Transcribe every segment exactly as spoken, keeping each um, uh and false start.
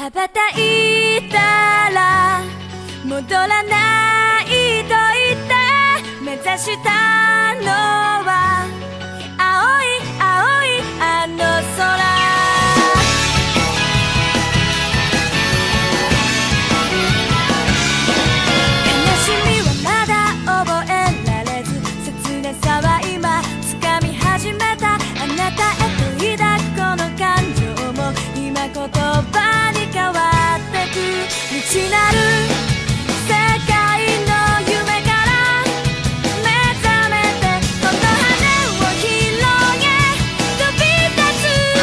羽ばたいたら戻らないと言って目指したのは青い青いあの空。悲しみはまだ覚えられず、切なさは今掴み始めた。あなたへと抱くこの感情も今言葉に変わってく。未知なる世界の夢から目覚めて、この羽を広げ飛び立つ。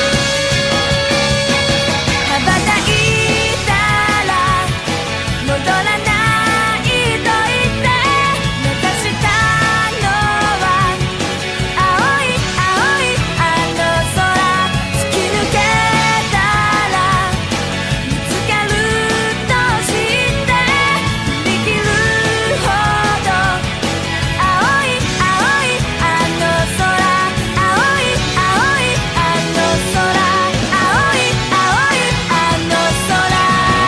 羽ばたいたら戻らないと言って目指したのは青い青いあの空。突き抜けたら見つかると知って振り切るほど青い青いあの空。青い青いあの空。青い青いあの空。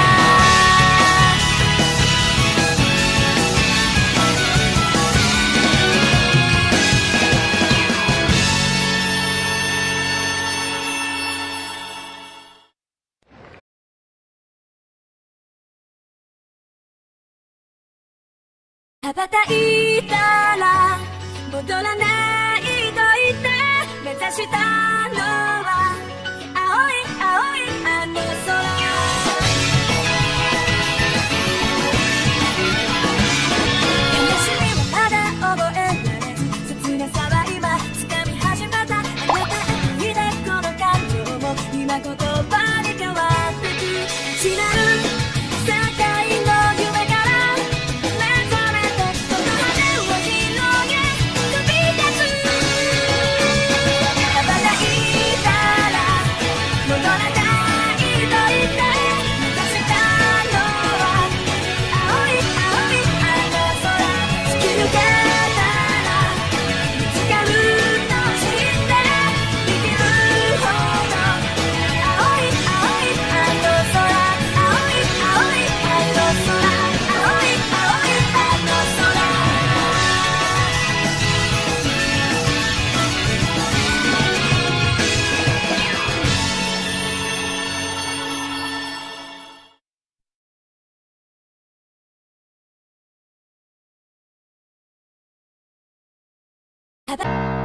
羽ばたいたら戻らないと言って目指したのは青い青いあの空。悲しみはまだ覚えられず、切なさは今掴み始めた。あなたへと抱くこの感情も今言葉に変わってく。未知なる世界の夢から目覚めて、この羽を広げ飛び立つ。羽ばたいたら戻らないと言って目指したのは青い青いあの空。突き抜けたら見つかると知って生きるほど青い青いあの空。青い青いあの空。青い青いあの空。羽ば